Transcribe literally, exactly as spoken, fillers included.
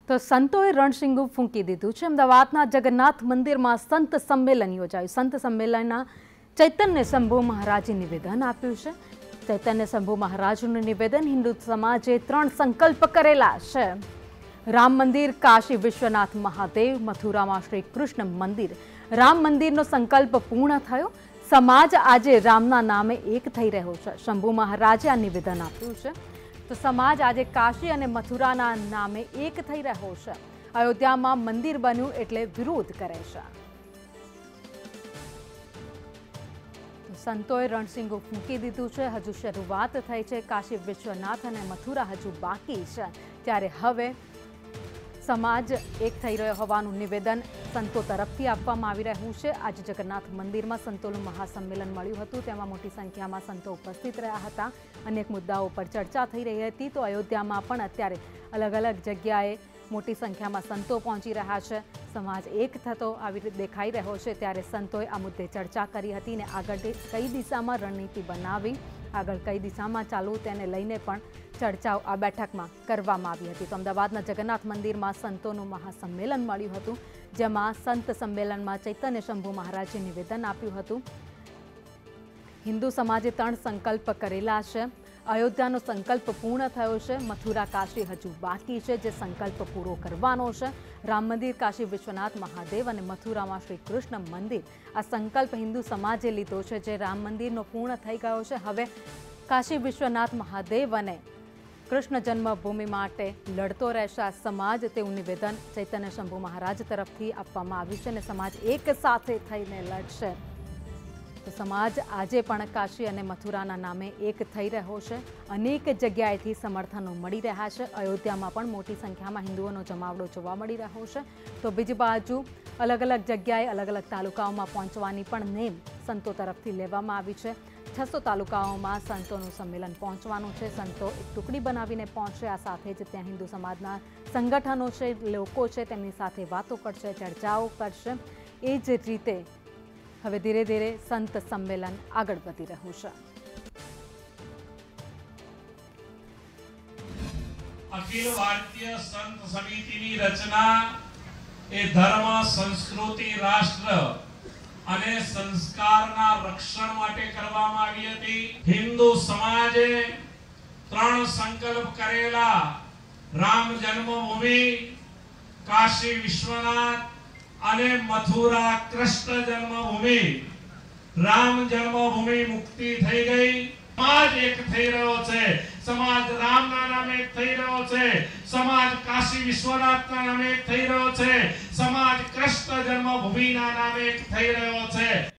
તો સંતોએ રણશીંગું ફૂંકી દીધું છે। અમદાવાદના જગન્નાથ મંદિરમાં સંત સંમેલન યોજાયું। સંત સંમેલનના ચૈતન્ય શંભુ મહારાજે નિવેદન આપ્યું છે। ચૈતન્ય શંભુ મહારાજનું નિવેદન હિન્દુ સમાજે ત્રણ સંકલ્પ કરેલા છે। રામ મંદિર, કાશી વિશ્વનાથ મહાદેવ, મથુરામાં શ્રી કૃષ્ણ મંદિર। રામ મંદિરનો સંકલ્પ પૂર્ણ થયો। સમાજ આજે રામના નામે એક થઈ રહ્યો છે। શંભુ મહારાજે આ નિવેદન આપ્યું છે। તો સમાજ આજે કાશી અને મથુરાના નામે એક થઈ રહ્યો છે। અયોધ્યામાં મંદિર બન્યું એટલે વિરોધ કરે છે। સંતોએ રણશીંગું ફૂંકી દીધું છે। હજુ શરૂઆત થઈ છે। કાશી વિશ્વનાથ અને મથુરા હજુ બાકી છે, ત્યારે હવે સમાજ એક થઈ રહ્યો હોવાનું નિવેદન સંતો તરફથી આપવામાં આવી રહ્યું છે। આજે જગન્નાથ મંદિરમાં સંતોનું મહાસંમેલન મળ્યું હતું, તેમાં મોટી સંખ્યામાં સંતો ઉપસ્થિત રહ્યા હતા। અનેક મુદ્દાઓ પર ચર્ચા થઈ રહી હતી। તો અયોધ્યામાં પણ અત્યારે અલગ અલગ જગ્યાએ મોટી સંખ્યામાં સંતો પહોંચી રહ્યા છે। સમાજ એક થતો આવી રીતે દેખાઈ રહ્યો છે, ત્યારે સંતોએ આ મુદ્દે ચર્ચા કરી હતી અને આગળ કઈ દિશામાં રણનીતિ બનાવી, આગળ કઈ દિશામાં ચાલવું તેને લઈને પણ ચર્ચાઓ આ બેઠકમાં કરવામાં આવી હતી। તો અમદાવાદના જગન્નાથ મંદિરમાં સંતોનું મહાસંમેલન મળ્યું હતું, જેમાં સંત સંમેલનમાં ચૈતન્ય શંભુ મહારાજે નિવેદન આપ્યું હતું। હિન્દુ સમાજે ત્રણ સંકલ્પ કરેલા છે। અયોધ્યાનો સંકલ્પ પૂર્ણ થયો છે। મથુરા, કાશી હજુ બાકી છે, જે સંકલ્પ પૂરો કરવાનો છે। રામ મંદિર, કાશી વિશ્વનાથ મહાદેવ અને મથુરામાં શ્રી કૃષ્ણ મંદિર, આ સંકલ્પ હિન્દુ સમાજે લીધો છે, જે રામ મંદિરનો પૂર્ણ થઈ ગયો છે। હવે કાશી વિશ્વનાથ મહાદેવ અને કૃષ્ણ જન્મભૂમિ માટે લડતો રહેશે આ સમાજ, તેવું નિવેદન ચૈતન્ય શંભુ મહારાજ તરફથી આપવામાં આવ્યું છે અને સમાજ એક સાથે થઈને લડશે। તો સમાજ આજે પણ કાશી અને મથુરાના નામે એક થઈ રહ્યો છે। અનેક જગ્યાએથી સમર્થનો મળી રહ્યા છે। અયોધ્યામાં પણ મોટી સંખ્યામાં હિન્દુઓનો જમાવડો જોવા મળી રહ્યો છે। તો બીજી બાજુ અલગ અલગ જગ્યાએ અલગ અલગ તાલુકાઓમાં પહોંચવાની પણ નેમ સંતો તરફથી લેવામાં આવી છે। છસો તાલુકાઓમાં સંતોનું સંમેલન પહોંચવાનું છે। સંતો એક ટુકડી બનાવીને પહોંચશે। આ સાથે જ ત્યાં હિન્દુ સમાજના સંગઠનો છે, લોકો છે, તેમની સાથે વાતો કરશે, ચર્ચાઓ કરશે। એ જ રીતે હવે ધીરે ધીરે સંત સંમેલન આગળ વધી રહ્યું છે। અખિલ ભારતીય સંત સમિતિની રચના એ ધર્મ, સંસ્કૃતિ, રાષ્ટ્ર અને સંસ્કારના રક્ષણ માટે કરવામાં આવી હતી। હિન્દુ સમાજે ત્રણ સંકલ્પ કરેલા: રામ જન્મભૂમિ, કાશી વિશ્વનાથ અને મથુરા કૃષ્ણ જન્મભૂમિ। રામ જન્મભૂમિ મુક્તિ થઈ ગઈ, સમાજ એક થઈ રહ્યો છે। સમાજ રામના નામે એક થઈ રહ્યો છે। સમાજ કાશી વિશ્વનાથના નામે એક થઈ રહ્યો છે। સમાજ કૃષ્ણ જન્મભૂમિના નામે એક થઈ રહ્યો છે।